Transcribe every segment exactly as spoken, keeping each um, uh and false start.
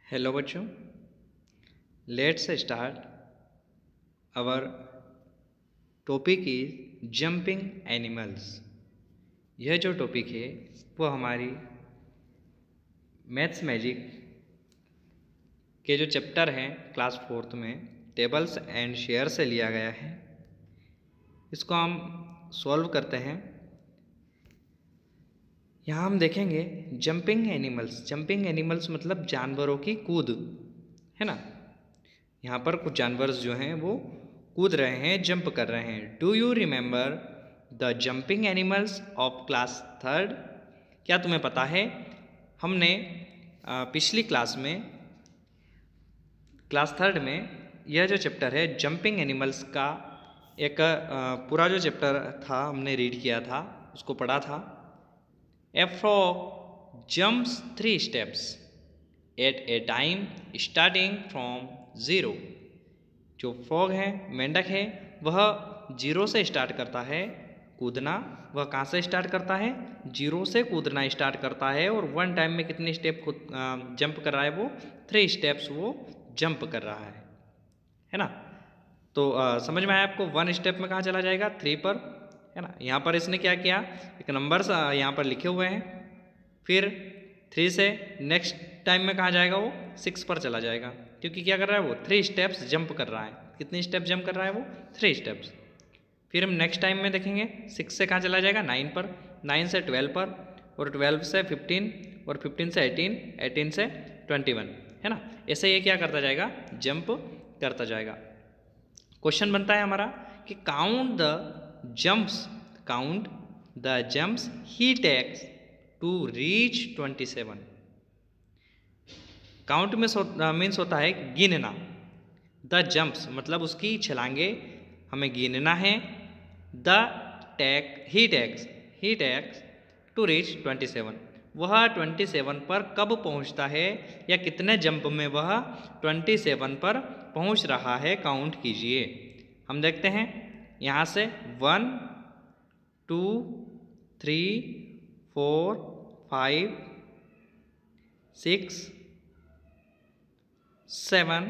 Hello बच्चों, let's start our topic is jumping animals. यह जो टॉपिक है वो हमारी मैथ्स मैजिक के जो चैप्टर हैं क्लास फोर्थ में टेबल्स एंड शेयर से लिया गया है। इसको हम सॉल्व करते हैं। यहाँ हम देखेंगे जंपिंग एनिमल्स। जंपिंग एनिमल्स मतलब जानवरों की कूद, है ना। यहाँ पर कुछ जानवर जो हैं वो कूद रहे हैं, जंप कर रहे हैं। Do you remember the jumping animals of class third? क्या तुम्हें पता है, हमने पिछली क्लास में क्लास थर्ड में यह जो चैप्टर है जंपिंग एनिमल्स का एक पूरा जो चैप्टर था हमने रीड किया था, उसको पढ़ा था। A frog jumps three steps at a time starting from zero। जो फ्रॉग है, मेंढक है, वह जीरो से स्टार्ट करता है कूदना। वह कहाँ से स्टार्ट करता है? जीरो से कूदना स्टार्ट करता है। और वन टाइम में कितने स्टेप खुद जंप कर रहा है? वो थ्री स्टेप्स वो जंप कर रहा है, है ना। तो आ, समझ में आया आपको? वन स्टेप में कहाँ चला जाएगा? थ्री पर, है ना। यहाँ पर इसने क्या किया, एक नंबर्स यहाँ पर लिखे हुए हैं, फिर थ्री से नेक्स्ट टाइम में कहाँ जाएगा? वो सिक्स पर चला जाएगा, क्योंकि क्या कर रहा है? वो थ्री स्टेप्स जंप कर रहा है। कितनी स्टेप जंप कर रहा है? वो थ्री स्टेप्स। फिर हम नेक्स्ट टाइम में देखेंगे सिक्स से कहाँ चला जाएगा? नाइन पर, नाइन से ट्वेल्व पर, और ट्वेल्व से फिफ्टीन, और फिफ्टीन से एटीन, एटीन से ट्वेंटी वन, है ना। ऐसे ये क्या करता जाएगा? जंप करता जाएगा। क्वेश्चन बनता है हमारा कि count the jumps count the jumps he takes to reach twenty seven. Count में मीन्स होता है गिनना। द जंप्स मतलब उसकी छलांगे हमें गिनना है। The take he takes he takes to reach twenty seven, वह ट्वेंटी सेवन पर कब पहुंचता है, या कितने जंप में वह ट्वेंटी सेवन पर पहुंच रहा है, काउंट कीजिए। हम देखते हैं यहाँ से one, two, three, four, five, six, seven,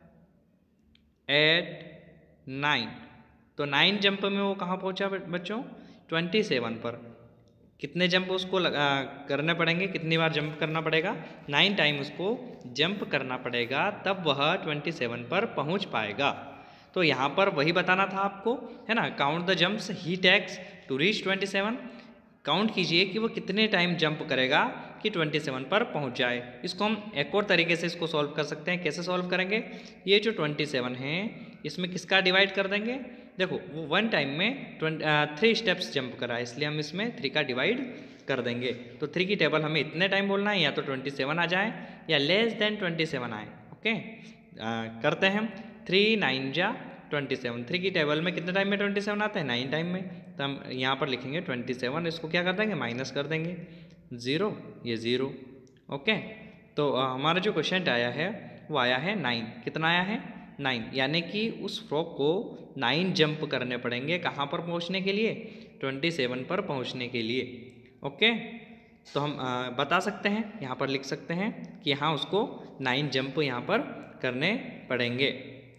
eight, nine. तो नाइन जंप में वो कहाँ पहुँचा बच्चों? ट्वेंटी सेवन पर। कितने जंप उसको लगा करने पड़ेंगे? कितनी बार जंप करना पड़ेगा? नाइन टाइम उसको जंप करना पड़ेगा, तब वह ट्वेंटी सेवन पर पहुँच पाएगा। तो यहाँ पर वही बताना था आपको, है ना। Count the jumps he takes to reach twenty seven. Count कीजिए कि वो कितने टाइम जंप करेगा कि ट्वेंटी सेवन पर पहुँच जाए। इसको हम एक और तरीके से इसको सॉल्व कर सकते हैं। कैसे सॉल्व करेंगे? ये जो ट्वेंटी सेवन है इसमें किसका डिवाइड कर देंगे? देखो वो वन टाइम में थ्री स्टेप्स जंप करा है, इसलिए हम इसमें थ्री का डिवाइड कर देंगे। तो थ्री की टेबल हमें इतने टाइम बोलना है, या तो ट्वेंटी सेवन आ जाए या लेस देन ट्वेंटी सेवन आए। ओके, आ, करते हैं हम। थ्री नाइन जा ट्वेंटी सेवन। थ्री की टेबल में कितने टाइम में ट्वेंटी सेवन आता है? नाइन टाइम में। तो हम यहाँ पर लिखेंगे ट्वेंटी सेवन, इसको क्या कर देंगे? माइनस कर देंगे। ज़ीरो, ये ज़ीरो। ओके, तो आ, हमारा जो क्वेश्चन आया है वो आया है नाइन। कितना आया है? नाइन। यानी कि उस फ्रॉग को नाइन जंप करने पड़ेंगे। कहाँ पर पहुँचने के लिए? ट्वेंटी सेवन पर पहुँचने के लिए। ओके, तो हम आ, बता सकते हैं, यहाँ पर लिख सकते हैं कि हाँ उसको नाइन जंप यहाँ पर करने पड़ेंगे।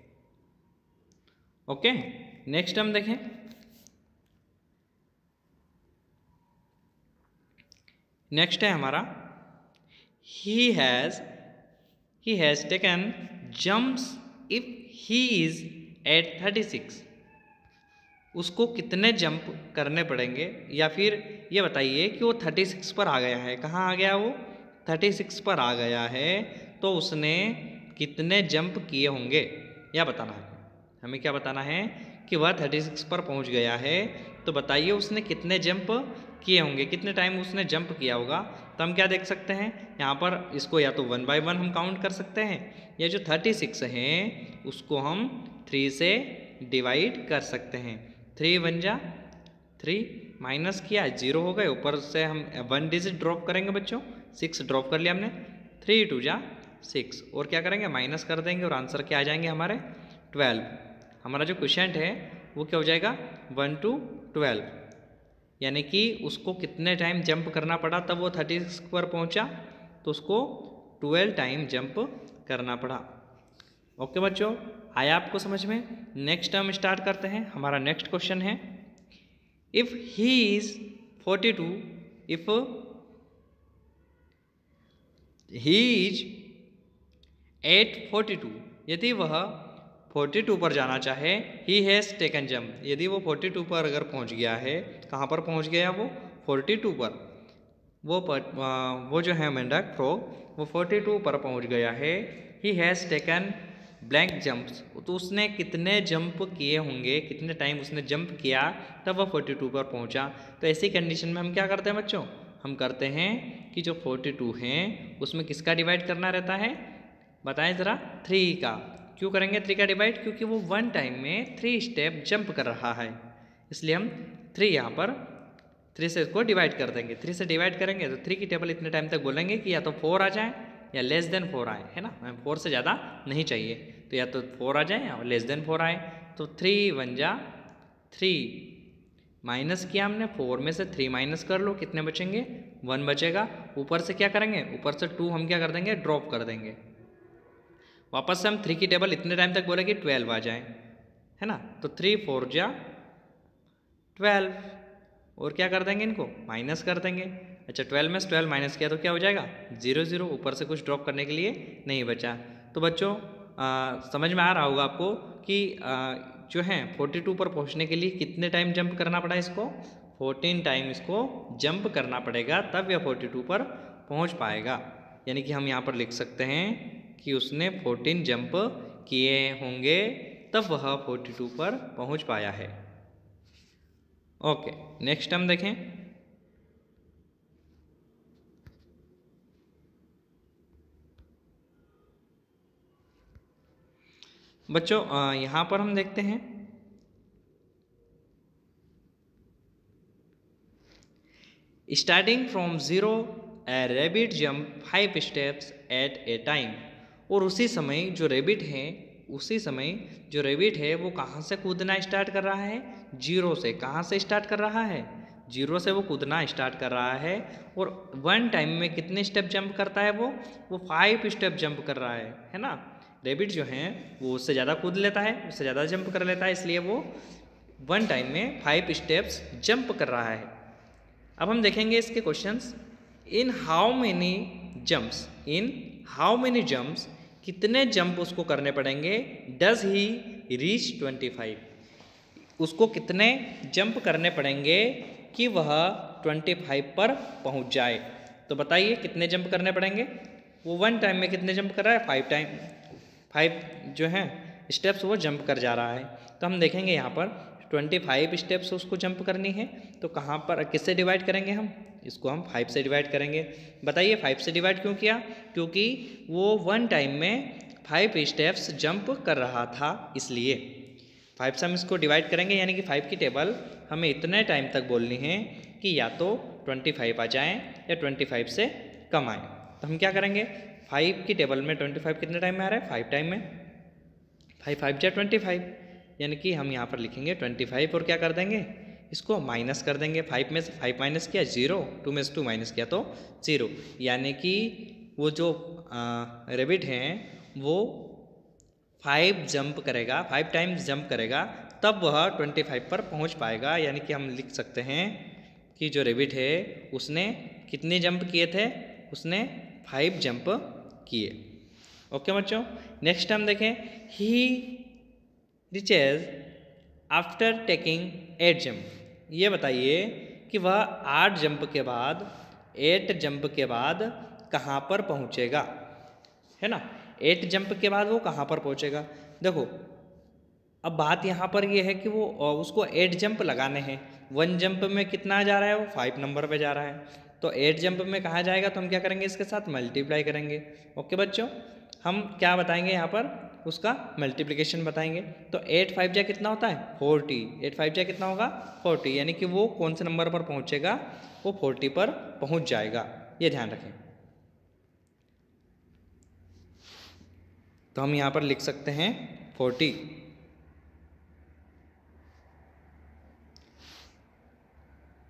ओके, नेक्स्ट हम देखें। नेक्स्ट है हमारा he has he has taken jumps if he is at thirty six. उसको कितने जंप करने पड़ेंगे, या फिर ये बताइए कि वो थर्टी सिक्स पर आ गया है। कहाँ आ गया? वो थर्टी सिक्स पर आ गया है, तो उसने कितने जंप किए होंगे, यह बताना है हमें। क्या बताना है? कि वह थर्टी सिक्स पर पहुंच गया है, तो बताइए उसने कितने जंप किए होंगे, कितने टाइम उसने जंप किया होगा। तो हम क्या देख सकते हैं यहाँ पर, इसको या तो वन बाय वन हम काउंट कर सकते हैं, या जो थर्टी सिक्स है उसको हम थ्री से डिवाइड कर सकते हैं। थ्री वन जा थ्री, माइनस किया जीरो हो गए, ऊपर से हम वन डिजिट ड्रॉप करेंगे बच्चों, सिक्स ड्रॉप कर लिया हमने। थ्री टू जा सिक्स, और क्या करेंगे? माइनस कर देंगे, और आंसर क्या आ जाएंगे हमारे? ट्वेल्व। हमारा जो क्वेश्चन है वो क्या हो जाएगा? One two twelve. यानी कि उसको कितने टाइम जंप करना पड़ा तब वो थर्टी सिक्स पर पहुंचा? तो उसको ट्वेल्व टाइम जंप करना पड़ा। ओके बच्चों, आया आपको समझ में? नेक्स्ट हम स्टार्ट करते हैं। हमारा नेक्स्ट क्वेश्चन है, if he is forty two, if he is at forty two, यदि वह फोर्टी टू पर जाना चाहे, ही हैज़ टेकन जंप, यदि वो फोर्टी टू पर अगर पहुंच गया है, कहाँ पर पहुंच गया वो? फोर्टी टू पर। वो पर वो जो है मेंढक फ्रॉग, वो फोर्टी टू पर पहुंच गया है। He has taken blank jumps, तो उसने कितने जंप किए होंगे, कितने टाइम उसने जंप किया तब वह फोर्टी टू पर पहुंचा। तो ऐसी कंडीशन में हम क्या करते हैं बच्चों? हम करते हैं कि जो फोर्टी टू हैं उसमें किसका डिवाइड करना रहता है? बताएं ज़रा। थ्री का। क्यों करेंगे थ्री का डिवाइड? क्योंकि वो वन टाइम में थ्री स्टेप जंप कर रहा है, इसलिए हम थ्री यहाँ पर थ्री से इसको डिवाइड कर देंगे। थ्री से डिवाइड करेंगे तो थ्री की टेबल इतने टाइम तक बोलेंगे कि या तो फोर आ जाए या लेस देन फोर आए, है ना? हमें फोर से ज़्यादा नहीं चाहिए, तो या तो फोर आ जाए या लेस देन फोर आए। तो थ्री वन जा थ्री, माइनस किया हमने, फोर में से थ्री माइनस कर लो, कितने बचेंगे? वन बचेगा। ऊपर से क्या करेंगे? ऊपर से टू हम क्या कर देंगे? ड्रॉप कर देंगे। वापस से हम थ्री की टेबल इतने टाइम तक बोले कि ट्वेल्व आ जाए, है ना? तो थ्री फोर जा ट्वेल्व, और क्या कर देंगे? इनको माइनस कर देंगे। अच्छा, ट्वेल्व में से ट्वेल्व माइनस किया तो क्या हो जाएगा? जीरो जीरो, ऊपर से कुछ ड्रॉप करने के लिए नहीं बचा। तो बच्चों आ, समझ में आ रहा होगा आपको कि आ, जो है फोर्टी टू पर पहुंचने के लिए कितने टाइम जंप करना पड़ा इसको? फोर्टीन टाइम इसको जंप करना पड़ेगा, तब यह फोर्टी टू पर पहुंच पाएगा। यानी कि हम यहाँ पर लिख सकते हैं कि उसने फोर्टीन जंप किए होंगे तब वह फोर्टी टू पर पहुंच पाया है। ओके, नेक्स्ट हम देखें। बच्चों यहाँ पर हम देखते हैं, starting from zero a rabbit jump five steps at a time, और उसी समय जो रैबिट है उसी समय जो रैबिट है वो कहाँ से कूदना स्टार्ट कर रहा है? जीरो से। कहाँ से स्टार्ट कर रहा है? जीरो से वो कूदना स्टार्ट कर रहा है। और वन टाइम में कितने स्टेप जंप करता है वो? वो फाइव स्टेप जंप कर रहा है, है ना? रैबिट जो है वो उससे ज़्यादा कूद लेता है, उससे ज़्यादा जंप कर लेता है, इसलिए वो वन टाइम में फाइव स्टेप्स जंप कर रहा है। अब हम देखेंगे इसके questions. In how many jumps, in how many jumps, कितने जंप उसको करने पड़ेंगे? Does he reach twenty five, उसको कितने जंप करने पड़ेंगे कि वह ट्वेंटी फाइव पर पहुंच जाए? तो बताइए कितने जंप करने पड़ेंगे? वो वन टाइम में कितने जंप कर रहा है? फाइव टाइम फाइव जो है स्टेप्स वो जंप कर जा रहा है। तो हम देखेंगे यहाँ पर ट्वेंटी फाइव स्टेप्स उसको जंप करनी है, तो कहाँ पर किससे डिवाइड करेंगे हम? इसको हम फाइव से डिवाइड करेंगे। बताइए फाइव से डिवाइड क्यों किया? क्योंकि वो वन टाइम में फाइव स्टेप्स जंप कर रहा था, इसलिए फाइव से हम इसको डिवाइड करेंगे। यानी कि फाइव की टेबल हमें इतने टाइम तक बोलनी है कि या तो ट्वेंटी फाइव आ जाएँ या ट्वेंटी फाइव से कम आए। तो हम क्या करेंगे? फाइव की टेबल में ट्वेंटी फाइव कितने टाइम में आ रहा है? फाइव टाइम में। फाइव फाइव जा ट्वेंटी फाइव, यानी कि हम यहाँ पर लिखेंगे ट्वेंटी फाइव और क्या कर देंगे? इसको माइनस कर देंगे। फाइव में से फाइव माइनस किया जीरो, टू में से टू माइनस किया तो ज़ीरो। यानी कि वो जो रैबिट हैं वो फाइव जंप करेगा, फाइव टाइम्स जंप करेगा, तब वह ट्वेंटी फाइव पर पहुँच पाएगा। यानी कि हम लिख सकते हैं कि जो रैबिट है उसने कितने जंप किए थे? उसने फाइव जंप किए। ओके बच्चों, नेक्स्ट हम देखें। He reaches after taking eight jump, ये बताइए कि वह आठ जंप के बाद, एट जंप के बाद कहाँ पर पहुँचेगा, है ना? एट जंप के बाद वो कहाँ पर पहुँचेगा? देखो अब बात यहाँ पर ये है कि वो उसको एट जंप लगाने हैं। वन जंप में कितना जा रहा है? वो फाइव नंबर पे जा रहा है। तो एट जंप में कहाँ जाएगा? तो हम क्या करेंगे? इसके साथ मल्टीप्लाई करेंगे। ओके बच्चों, हम क्या बताएंगे यहाँ पर? उसका मल्टीप्लिकेशन बताएंगे। तो एट फाइव जा कितना होता है? फोर्टी। एट फाइव जा कितना होगा? फोर्टी। यानी कि वो कौन से नंबर पर पहुँचेगा? वो फोर्टी पर पहुँच जाएगा, ये ध्यान रखें। तो हम यहाँ पर लिख सकते हैं फोर्टी।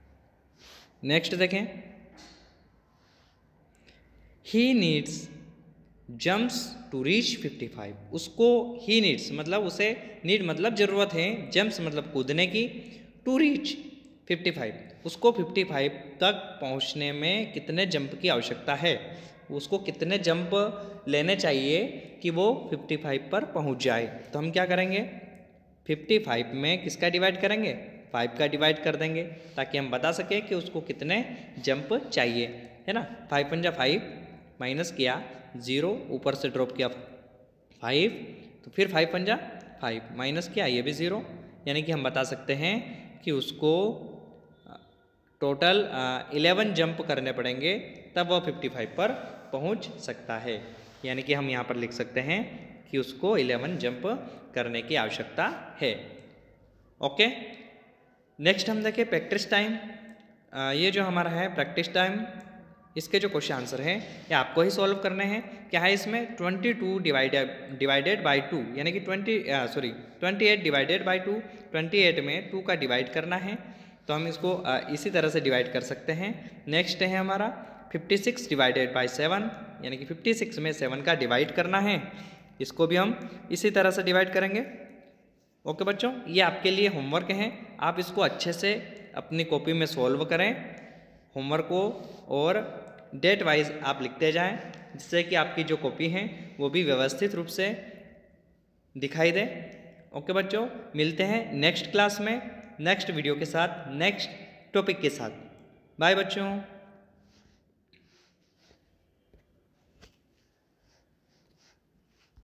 नेक्स्ट देखें। He needs jumps to reach fifty five, उसको ही नीड्स मतलब उसे नीड मतलब ज़रूरत है, जम्प्स मतलब कूदने की, टू रीच फिफ्टी फाइव उसको फिफ्टी फाइव तक पहुंचने में कितने जंप की आवश्यकता है, उसको कितने जंप लेने चाहिए कि वो फिफ्टी फाइव पर पहुंच जाए। तो हम क्या करेंगे, फिफ्टी फाइव में किसका डिवाइड करेंगे, फाइव का डिवाइड कर देंगे ताकि हम बता सकें कि उसको कितने जंप चाहिए, है ना। फाइव पंजा फाइव, माइनस किया ज़ीरो, ऊपर से ड्रॉप किया फाइव, तो फिर फाइव पंजा फाइव, माइनस किया ये भी ज़ीरो, यानी कि हम बता सकते हैं कि उसको टोटल इलेवन जंप करने पड़ेंगे तब वह फिफ्टी फाइव पर पहुंच सकता है। यानी कि हम यहाँ पर लिख सकते हैं कि उसको इलेवन जंप करने की आवश्यकता है। ओके, नेक्स्ट हम देखें प्रैक्टिस टाइम। ये जो हमारा है प्रैक्टिस टाइम, इसके जो क्वेश्चन आंसर हैं ये आपको ही सॉल्व करने हैं। क्या है इसमें, twenty two divided divided by two, यानी कि twenty sorry twenty eight divided by two, twenty eight में टू का डिवाइड करना है, तो हम इसको आ, इसी तरह से डिवाइड कर सकते हैं। नेक्स्ट है हमारा fifty six divided by seven, यानी कि फिफ्टी सिक्स में सेवन का डिवाइड करना है, इसको भी हम इसी तरह से डिवाइड करेंगे। ओके बच्चों, ये आपके लिए होमवर्क है, आप इसको अच्छे से अपनी कॉपी में सॉल्व करें होमवर्क को, और डेट वाइज आप लिखते जाएं, जिससे कि आपकी जो कॉपी है वो भी व्यवस्थित रूप से दिखाई दे। ओके बच्चों, मिलते हैं नेक्स्ट क्लास में नेक्स्ट वीडियो के साथ, नेक्स्ट टॉपिक के साथ। बाय बच्चों।